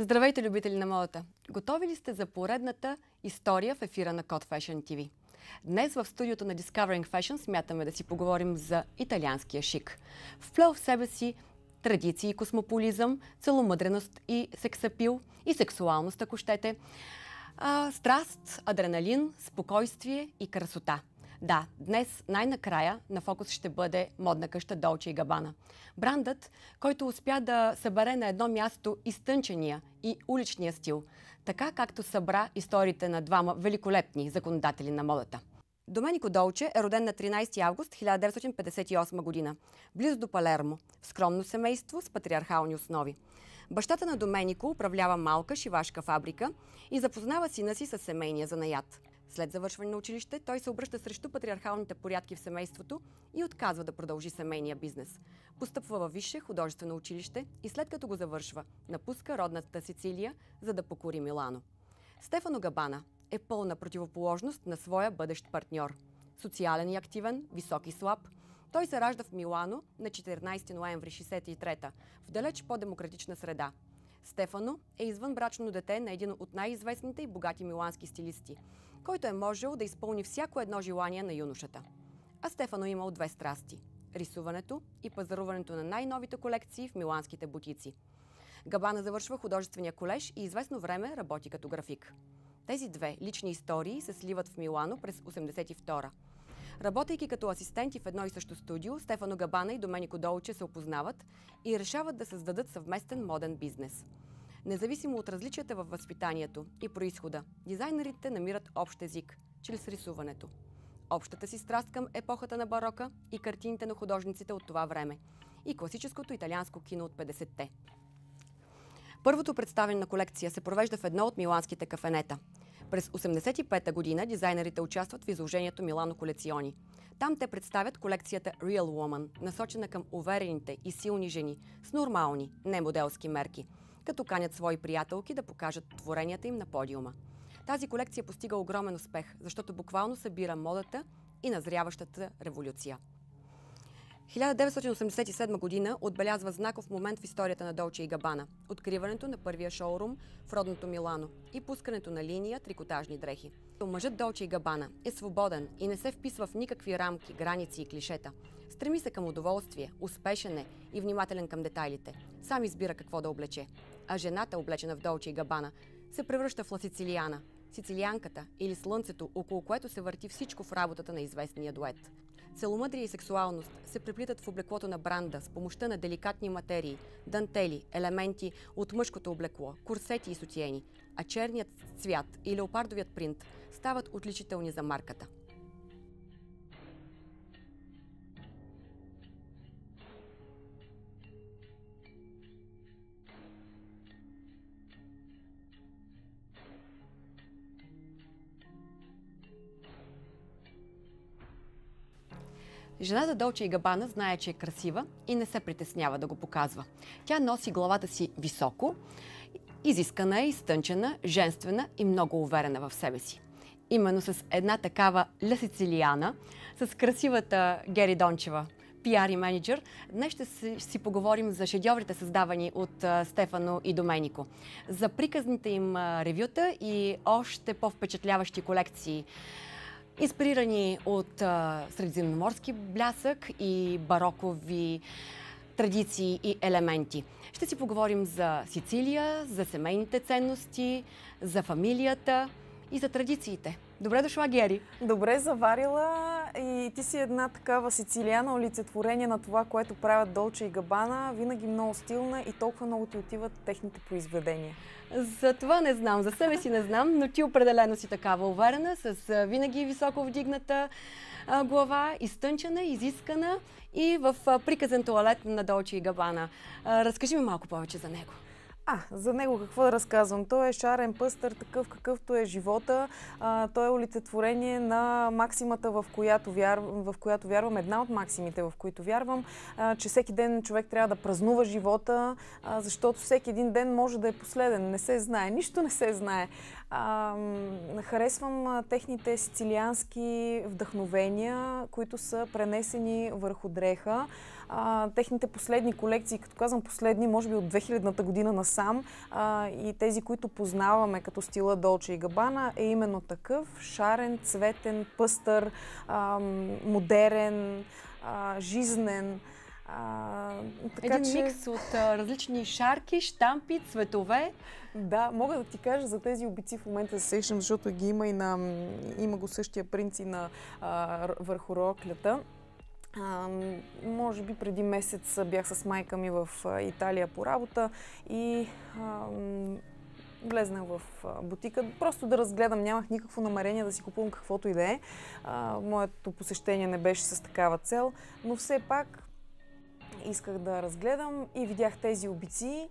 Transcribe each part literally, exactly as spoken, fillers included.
Здравейте, любители на модата! Готови ли сте за поредната история в ефира на Code Fashion ти ви? Днес в студиото на Discovering Fashion смятаме да си поговорим за италианския шик. Вплел в себе си традиции и космополизъм, целомъдреност и сексапил, и сексуалност, ако щете, а, страст, адреналин, спокойствие и красота. Да, днес най-накрая на фокус ще бъде модна къща Dolce и Gabbana. Брандът, който успя да събере на едно място изтънчения и уличния стил, така както събра историите на двама великолепни законодатели на модата. Доменико Долче е роден на тринайсети август хиляда деветстотин петдесет и осма година, близо до Палермо, в скромно семейство с патриархални основи. Бащата на Доменико управлява малка шивашка фабрика и запознава сина си със семейния занаят. След завършване на училище, той се обръща срещу патриархалните порядки в семейството и отказва да продължи семейния бизнес. Постъпва във висше художествено училище и след като го завършва, напуска родната Сицилия, за да покори Милано. Стефано Габана е пълна противоположност на своя бъдещ партньор. Социален и активен, висок и слаб, той се ражда в Милано на четиринайсети ноември хиляда деветстотин шейсет и трета, в далеч по-демократична среда. Стефано е извънбрачно дете на един от най-известните и богати милански стилисти, който е можел да изпълни всяко едно желание на юношата. А Стефано имал две страсти – рисуването и пазаруването на най-новите колекции в миланските бутици. Габана завършва художествения колеж и известно време работи като график. Тези две лични истории се сливат в Милано през осемдесет и втора. Работейки като асистенти в едно и също студио, Стефано Габана и Доменико Долче се опознават и решават да създадат съвместен моден бизнес. Независимо от различията във възпитанието и произхода, дизайнерите намират общ език чрез рисуването. Общата си страст към епохата на барока и картините на художниците от това време и класическото италианско кино от петдесетте. Първото представяне на колекция се провежда в едно от миланските кафенета. През осемдесет и пета година дизайнерите участват в изложението Милано Колекциони. Там те представят колекцията Real Woman, насочена към уверените и силни жени с нормални, немоделски мерки, като канят свои приятелки да покажат творенията им на подиума. Тази колекция постига огромен успех, защото буквално събира модата и назряващата революция. хиляда деветстотин осемдесет и седма година отбелязва знаков момент в историята на Долче и Габана – откриването на първия шоурум в родното Милано и пускането на линия трикотажни дрехи. Мъжът Долче и Габана е свободен и не се вписва в никакви рамки, граници и клишета. Стреми се към удоволствие, успешен е и внимателен към детайлите. Сам избира какво да облече. А жената, облечена в Долче и Габана, се превръща в Ла Сицилиана, сицилианката или слънцето, около което се върти всичко в работата на известния дует. Целомъдрие и сексуалност се преплитат в облеклото на бранда с помощта на деликатни материи, дантели, елементи от мъжкото облекло, курсети и сутиени, а черният цвят и леопардовият принт стават отличителни за марката. Жената Долче и Габана знае, че е красива и не се притеснява да го показва. Тя носи главата си високо, изискана е, изтънчена, женствена и много уверена в себе си. Именно с една такава Ла Сицилиана, с красивата Гери Дончева, пиар и менеджер, днес ще си, си поговорим за шедьоврите, създавани от а, Стефано и Доменико, за приказните им а, ревюта и още по-впечатляващи колекции, инспирирани от а, средиземноморски блясък и барокови традиции и елементи. Ще си поговорим за Сицилия, за семейните ценности, за фамилията и за традициите. Добре дошла, Гери! Добре заварила, и ти си една такава сицилиана, олицетворение на това, което правят Долче и Габана. Винаги много стилна и толкова много ти отиват техните произведения. За това не знам, за себе си не знам, но ти определено си такава уверена, с винаги високо вдигната а, глава, изтънчена, изискана и в а, приказен тоалет на Долче и Габана. А, разкажи ми малко повече за него. А, за него какво да разказвам? Той е шарен, пъстър, такъв какъвто е живота. А, той е олицетворение на максимата, в която, вярвам, в която вярвам, една от максимите, в които вярвам, а, че всеки ден човек трябва да празнува живота, а, защото всеки един ден може да е последен. Не се знае, нищо не се знае. А, харесвам а, техните сицилиански вдъхновения, които са пренесени върху дреха. а, техните последни колекции, като казвам последни, може би от две хилядната година насам, а, и тези, които познаваме като стила Dolce и Gabbana, е именно такъв шарен, цветен, пъстър, а, модерен, а, жизнен. А, така, Един че... микс от а, различни шарки, щампи, цветове. Да, мога да ти кажа за тези обици в момента да се сещам, защото ги има и на... има го същия принц и на а, върху роклята. А, може би преди месец бях с майка ми в Италия по работа и а, влезнах в бутика, просто да разгледам, нямах никакво намерение да си купувам каквото и да е. А, моето посещение не беше с такава цел, но все пак исках да разгледам и видях тези обици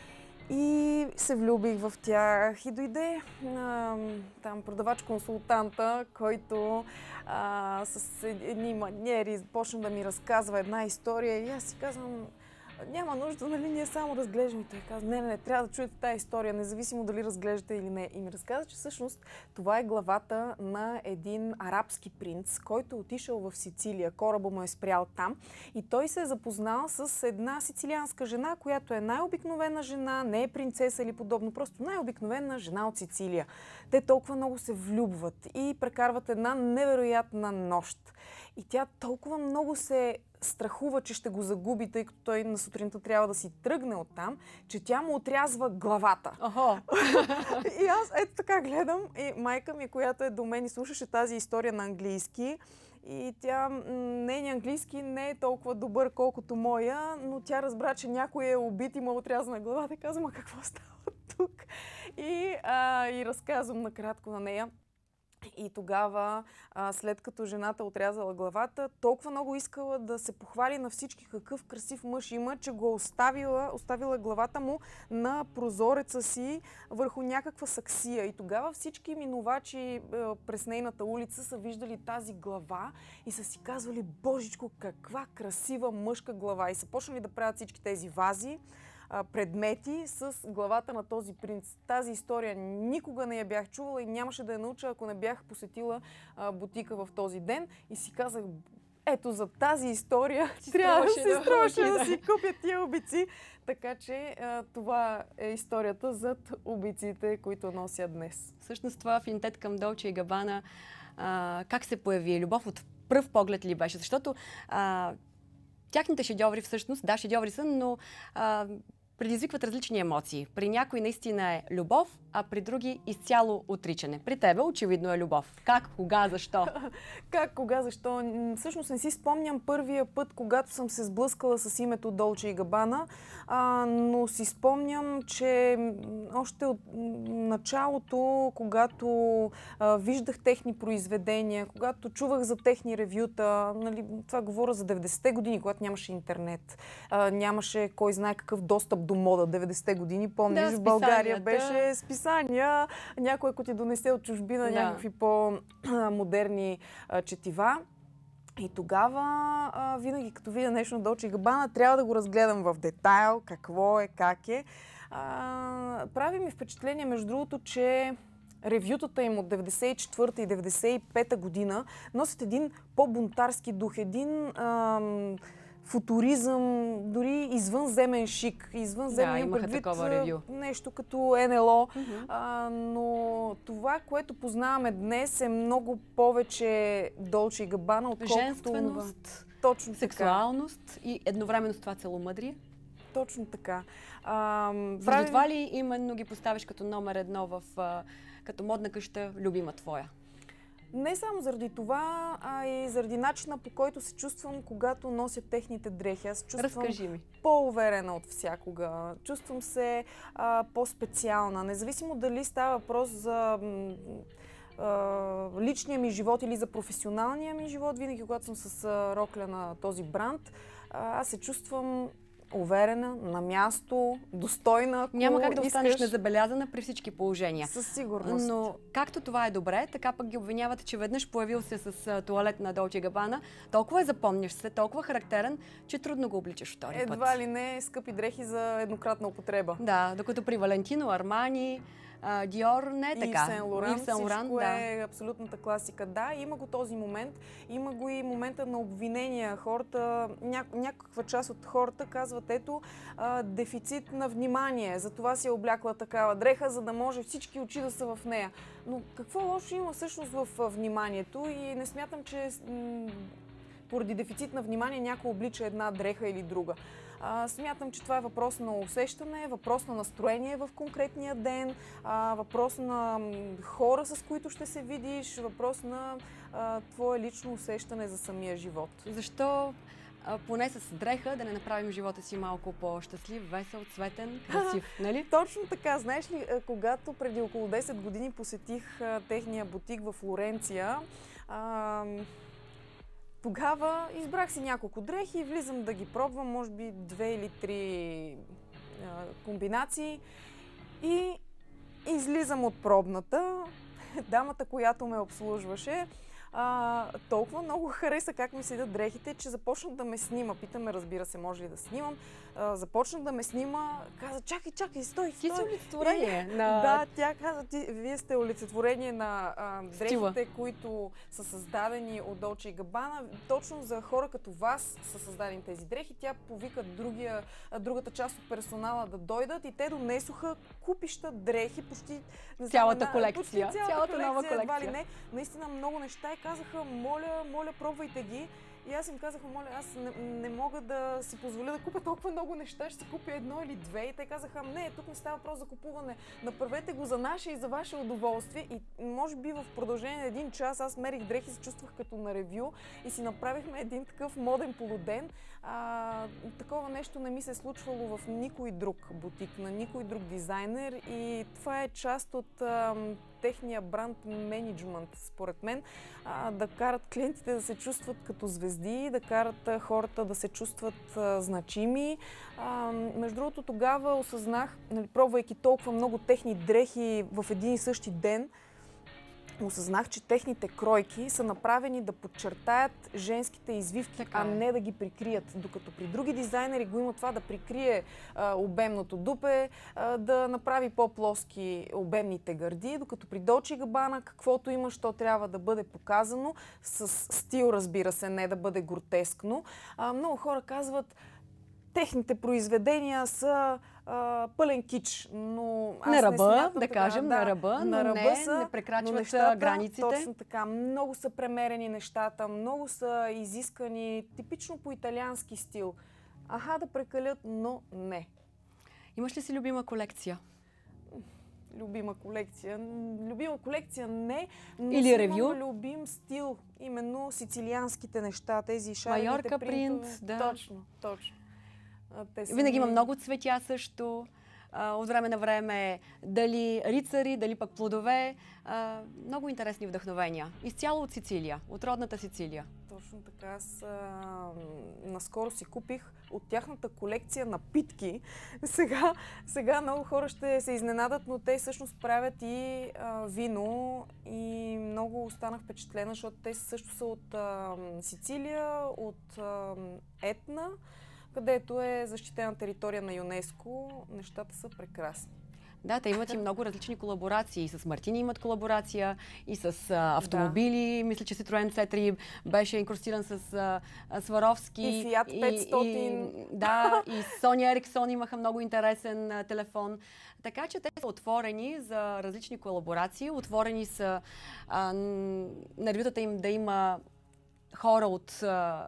и се влюбих в тях. И дойде а, там продавач-консултанта, който а, с едни маниери почна да ми разказва една история и аз си казвам, няма нужда, нали, ние само разглеждаме. И той каза, не, не, не, трябва да чуете тази история, независимо дали разглеждате или не. И ми разказа, че всъщност това е главата на един арабски принц, който отишъл в Сицилия. Кораба му е спрял там и той се е запознал с една сицилианска жена, която е най-обикновена жена, не е принцеса или подобно, просто най-обикновена жена от Сицилия. Те толкова много се влюбват и прекарват една невероятна нощ. И тя толкова много се страхува, че ще го загуби, тъй като той на сутринта трябва да си тръгне оттам, че тя му отрязва главата. Охо. И аз ето така гледам и майка ми, която е до мен и слушаше тази история на английски, и тя, нейният английски не е толкова добър, колкото моя, но тя разбра, че някой е убит и му отрязана главата и казва, ма какво става тук? И, а, и разказвам накратко на нея. И тогава, а, след като жената отрязала главата, толкова много искала да се похвали на всички какъв красив мъж има, че го оставила, оставила главата му на прозореца си върху някаква саксия. И тогава всички минувачи а, през нейната улица са виждали тази глава и са си казвали, божичко, каква красива мъжка глава. И са почнали да правят всички тези вази, предмети с главата на този принц. Тази история никога не я бях чувала и нямаше да я науча, ако не бях посетила а, бутика в този ден и си казах, ето за тази история трябва да си струваше да, да си купя тия обици. Така че а, това е историята зад обиците, които нося днес. Всъщност това афинитет към Dolce и Gabbana, а, как се появи? Любов от пръв поглед ли беше? Защото а, тяхните шедьоври всъщност, да, шедьоври са, но а, предизвикват различни емоции. При някой наистина е любов, а при други изцяло отричане. При тебе очевидно е любов. Как, кога, защо? Как, кога, защо? Всъщност не си спомням първия път, когато съм се сблъскала с името Dolce и Gabbana, а, но си спомням, че още от началото, когато а, виждах техни произведения, когато чувах за техни ревюта, нали, това говоря за деветдесетте години, когато нямаше интернет, а, нямаше кой знае какъв достъп до мода. деветдесетте години, помниш, да, в България беше списания, някой, ако ти донесе от чужбина да. някакви по-модерни а, четива. И тогава, а, винаги като видя нещо на Dolce и Gabbana, трябва да го разгледам в детайл, какво е, как е. А, прави ми впечатление, между другото, че ревютата им от деветдесет и четвърта и деветдесет и пета година носят един по-бунтарски дух, един ам, футуризъм, дори извънземен шик. Извънземен да, предвид нещо като Ен Ел О. Uh-huh. А, но това, което познаваме днес, е много повече Dolce и Gabbana, отколкото... Женственост, точно сексуалност така. И едновременно с това целомъдрие. Точно така. А, Заради прави... това ли именно ги поставиш като номер едно в, а, като модна къща, любима твоя? Не само заради това, а и заради начина, по който се чувствам, когато нося техните дрехи. Аз чувствам по-уверена от всякога. Чувствам се а, по-специална. Независимо дали става въпрос за а, личния ми живот или за професионалния ми живот, винаги когато съм с а, рокля на този бранд, а, аз се чувствам уверена, на място, достойна. Ако няма как да останеш искаш... незабелязана при всички положения. Със сигурност. Но както това е добре, така пък ги обвинявате, че веднъж появил се с туалет на Dolce и Gabbana, толкова е запомняш се, толкова характерен, че трудно го обличаш втори път. Едва ли не скъпи дрехи за еднократна употреба. Да, докато при Валентино, Армани, Диор не е така. И Сен Лоран, всичко да. е абсолютната класика. Да, има го този момент. Има го и момента на обвинения. Хората, ня, някаква част от хората казват, ето, а, дефицит на внимание. Затова си е облякла такава дреха, за да може всички очи да са в нея. Но какво лошо има всъщност в вниманието и не смятам, че поради дефицит на внимание някой облича една дреха или друга. А, смятам, че това е въпрос на усещане, въпрос на настроение в конкретния ден, а, въпрос на хора, с които ще се видиш, въпрос на а, твое лично усещане за самия живот. Защо а, поне с дреха да не направим живота си малко по-щастлив, весел, цветен, красив, нали? Точно така. Знаеш ли, когато преди около десет години посетих а, техния бутик в Флоренция, а, тогава избрах си няколко дрехи и влизам да ги пробвам, може би две или три а, комбинации и излизам от пробната. Дамата, която ме обслужваше, а, толкова много хареса как ми седят дрехите, че започна да ме снима. Питаме, разбира се, може ли да снимам. А, започна да ме снима, каза, чакай, чакай, стой, стой. Ти си олицетворение на... Да, тя каза, ти, вие сте олицетворение на а, дрехите, които са създадени от Dolce и Gabbana. Точно за хора като вас са създадени тези дрехи. Тя повика другия, другата част от персонала да дойдат и те донесоха купища дрехи, почти... Не цялата знам, колекция. Почти цялата, цялата колекция, нова колекция. Едва ли не. Наистина много неща и казаха, моля, моля, пробвайте ги. И аз им казах, моля, аз не, не мога да си позволя да купя толкова много неща, ще си купя едно или две. И те казаха, не, тук не става въпрос за купуване. Направете го за наше и за ваше удоволствие. И може би в продължение на един час аз мерих дрехи, се чувствах като на ревю и си направихме един такъв моден полуден. А, такова нещо не ми се е случвало в никой друг бутик, на никой друг дизайнер и това е част от а, техния бранд менеджмент, според мен, а, да карат клиентите да се чувстват като звезди, да карат а, хората да се чувстват а, значими. А, между другото, тогава осъзнах, нали, пробвайки толкова много техни дрехи в един и същи ден, осъзнах, че техните кройки са направени да подчертаят женските извивки, така а не да ги прикрият. Докато при други дизайнери го има това да прикрие а, обемното дупе, а, да направи по-плоски обемните гърди, докато при Dolce и Gabbana каквото имаш, то трябва да бъде показано с стил, разбира се, не да бъде гротескно. А, много хора казват, техните произведения са а, пълен кич, но аз на ръба, не смятам, да така, кажем, да, на ръба, но на ръба не, са, не прекрачват нещата, границите. Точно така, много са премерени нещата, много са изискани, типично по италиански стил. Аха, да прекалят, но не. Имаш ли си любима колекция? Любима колекция? Любима колекция не, но или ревю? Любим стил, именно сицилианските неща, тези шарените Майорка принтове. принт, да. Точно, точно. Винаги има много цветя също. А, от време на време дали рицари, дали пък плодове. А, много интересни вдъхновения. Изцяло от Сицилия, от родната Сицилия. Точно така. Аз а, наскоро си купих от тяхната колекция напитки. Сега, сега много хора ще се изненадат, но те всъщност правят и а, вино и много останах впечатлена, защото те също са от а, Сицилия, от а, Етна, където е защитена територия на ЮНЕСКО. Нещата са прекрасни. Да, те имат и много различни колаборации. И с Мартини имат колаборация, и с а, автомобили. Да. Мисля, че Citroen Си три беше инкрустиран с а, Сваровски. И Fiat петстотин. И, да, и Sony Ericsson имаха много интересен а, телефон. Така че те са отворени за различни колаборации. Отворени са а, на ревютата им да има хора от... А,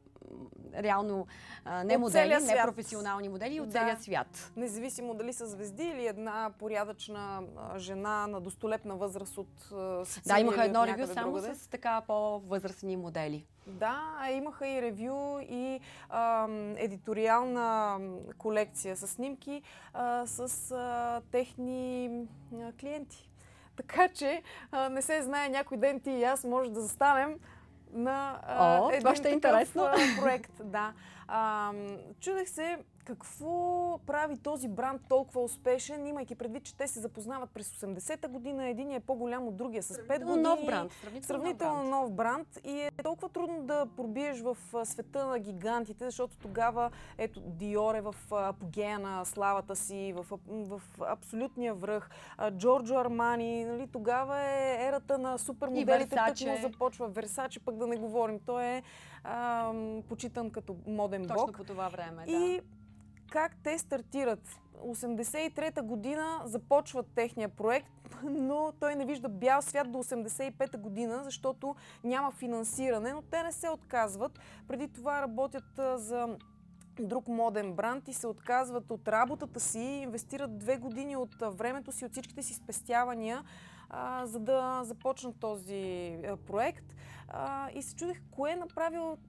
реално а, не от модели, не свят. професионални модели от да. целия свят. Независимо дали са звезди или една порядъчна а, жена на достолепна възраст от а, Сицилия. Да, имаха едно ревю само другаде. с така по-възрастни модели. Да, имаха и ревю и а, едиториална колекция с снимки а, с а, техни а, клиенти. Така че а, не се знае, някой ден ти и аз може да застанем на а, О, един това ще е такъв интересно. а, проект. Да. А, чудех се какво прави този бранд толкова успешен, имайки предвид, че те се запознават през осемдесета година, един е по-голям от другия с пет години. Нов бранд. Сравнително нов бранд. И е толкова трудно да пробиеш в света на гигантите, защото тогава, ето, Диор е в апогея на славата си, в, в абсолютния връх. Джорджо Армани, нали, тогава е ерата на супермоделите, тъкмо започва. Версаче, пък да не говорим. Той е а, почитан като моден бог. Точно по това време, да. И как те стартират? осемдесет и трета година започват техния проект, но той не вижда бял свят до осемдесет и пета година, защото няма финансиране, но те не се отказват. Преди това работят за друг моден бранд и се отказват от работата си, инвестират две години от времето си, от всичките си спестявания, а, за да започнат този а, проект. А, и се чудех, кое е направил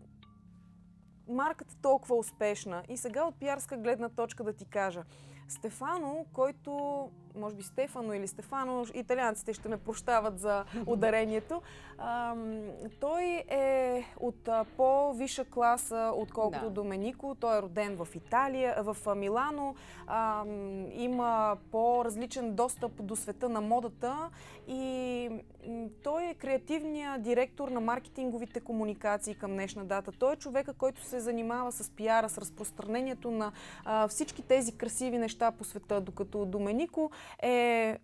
марката толкова успешна. И сега от пиарска гледна точка да ти кажа. Стефано, който, може би Стефано или Стефано, италианците ще ме прощават за ударението, ам, той е от по-висша класа, отколкото да. Доменико. Той е роден в Италия, в Милано, ам, има по-различен достъп до света на модата и м, той е креативният директор на маркетинговите комуникации към днешна дата. Той е човека, който се занимава с пиара, с разпространението на а, всички тези красиви неща по света, докато Доменико е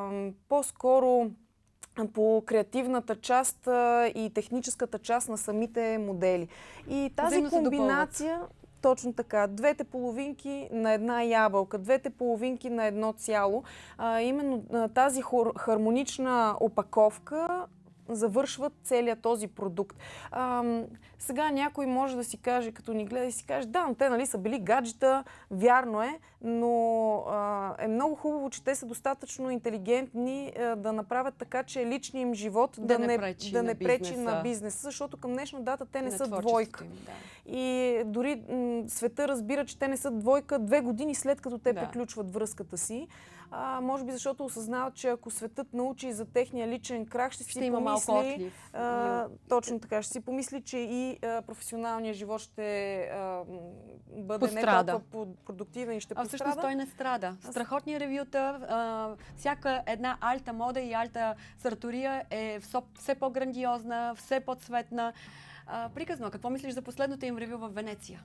по-скоро по креативната част а, и техническата част на самите модели. И тази комбинация, точно така, двете половинки на една ябълка, двете половинки на едно цяло, а, именно а, тази хор, хармонична опаковка завършват целият този продукт. А, сега някой може да си каже, като ни гледа и си каже, да, но те нали са били гаджета, вярно е, но а, е много хубаво, че те са достатъчно интелигентни а, да направят така, че личният им живот да, да не пречи, да не на, пречи бизнеса. на бизнеса, защото към днешна дата те не на са двойка. Им, да. И дори м, света разбира, че те не са двойка две години след като те да. приключват връзката си. А, може би защото осъзнават, че ако светът научи за техния личен крах, ще, ще си има помисли, малко отлив. А, точно така, ще си помисли, че и а, професионалният живот ще а, бъде пострада. Не толкова продуктивен и ще а пострада. А всъщност той не страда. Страхотни ревюта, а, всяка една Альта мода и Альта Сартория е все по-грандиозна, все по-цветна. А, приказно, какво мислиш за последното им ревю в Венеция?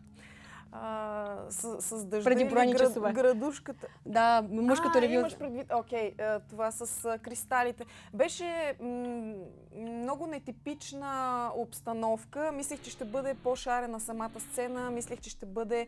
А, с, с дъжда или град, градушката. Да, мъжкото ревю. Имаш предвид, окей, okay, това с а, кристалите. Беше много нетипична обстановка. Мислех, че ще бъде по-шарена самата сцена, мислех, че ще бъде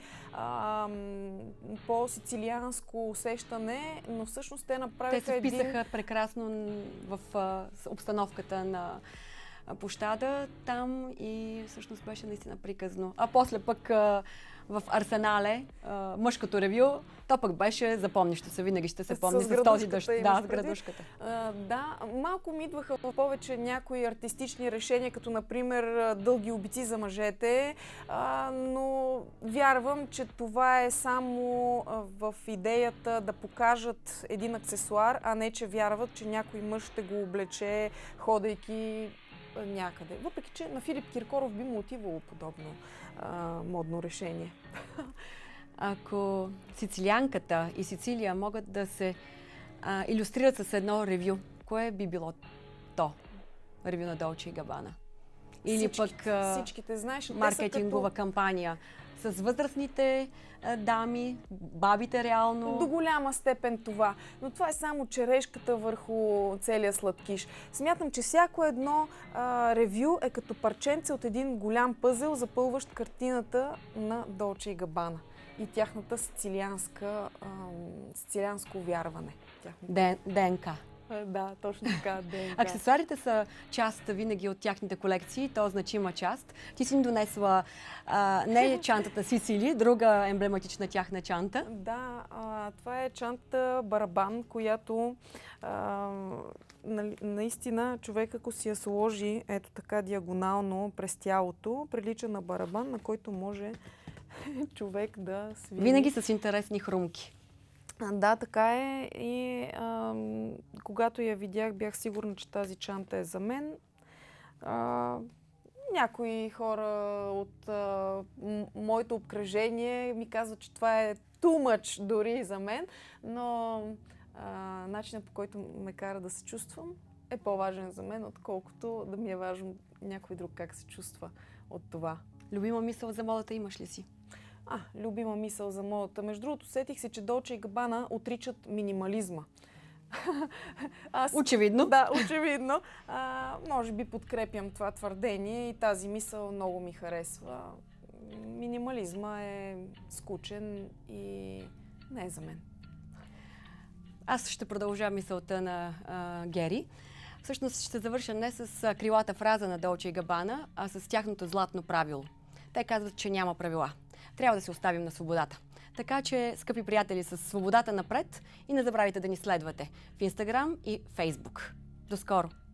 по-сицилианско усещане, но всъщност те направиха един... Те се вписаха един... прекрасно в а, обстановката на площада там и всъщност беше наистина приказно. А после пък а, в Арсенале, а, мъжкото ревю, то пък беше запомнищо се, винаги ще се помни с, с този дъжд. Да, с градушката. А, да, малко ми идваха повече някои артистични решения, като например дълги обици за мъжете, а, но вярвам, че това е само в идеята да покажат един аксесуар, а не че вярват, че някой мъж ще го облече, ходейки някъде. Въпреки, че на Филип Киркоров би му отивало подобно а, модно решение. Ако сицилианката и Сицилия могат да се а, илюстрират с едно ревю, кое би било то? Ревю на Долче и Габана? Или всичките, пък а, всичките, знаеш, маркетингова като... кампания с възрастните а, дами, бабите реално? До голяма степен това. Но това е само черешката върху целия сладкиш. Смятам, че всяко едно а, ревю е като парченце от един голям пъзел, запълващ картината на Долче и Габана и тяхната сицилианска, а, сицилианско вярване. Ден, ДНК. Да, точно така. ДНК. Аксесуарите са част винаги от тяхните колекции, то значима част. Ти си ни донесла а, не чантата Сицили, друга емблематична тяхна чанта. Да, а, това е чанта барабан, която а, на, наистина човек, ако си я сложи ето така диагонално през тялото, прилича на барабан, на който може човек да свири. Винаги с интересни хрумки. Да, така е. И а, когато я видях, бях сигурна, че тази чанта е за мен. А, Някои хора от а, м- моето обкръжение ми казват, че това е too much дори за мен, но а, начинът, по който ме кара да се чувствам, е по-важен за мен, отколкото да ми е важно някой друг как се чувства от това. Любима мисъл за модата имаш ли си? А, любима мисъл за модата. Между другото, сетих се, че Dolce и Gabbana отричат минимализма. Аз, очевидно. Да, очевидно. А, може би подкрепям това твърдение и тази мисъл много ми харесва. Минимализма е скучен и не е за мен. Аз ще продължа мисълта на а, Гери. Всъщност ще завърша не с крилата фраза на Dolce и Gabbana, а с тяхното златно правило. Те казват, че няма правила. Трябва да се оставим на свободата. Така че, скъпи приятели, с свободата напред и не забравяйте да ни следвате в Инстаграм и Фейсбук. До скоро!